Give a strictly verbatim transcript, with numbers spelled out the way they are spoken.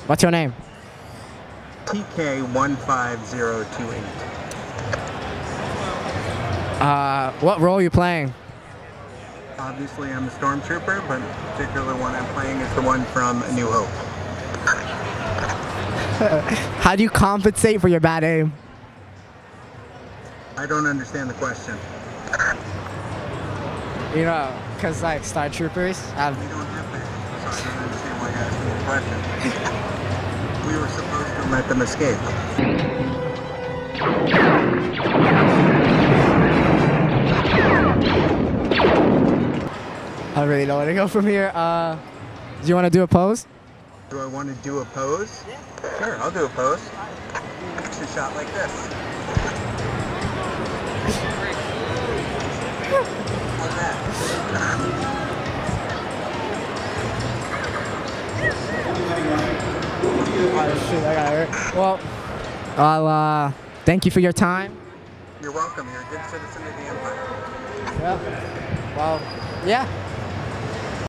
What's your name? T K one five zero two eight. Uh, what role are you playing? Obviously, I'm a Stormtrooper, but the particular one I'm playing is the one from A New Hope. How do you compensate for your bad aim? I don't understand the question. You know, because like Star Troopers have... We don't have that, so I don't understand why you're asking the question. We were supposed to let them escape. I don't really know where to go from here. Uh, do you want to do a pose? Do I want to do a pose? Yeah. Sure, I'll do a pose. It's a shot like this. Like that. Oh, shit, I got hurt. Well, I'll uh, thank you for your time. You're welcome. You're a good citizen of the Empire. Yeah. Well, yeah.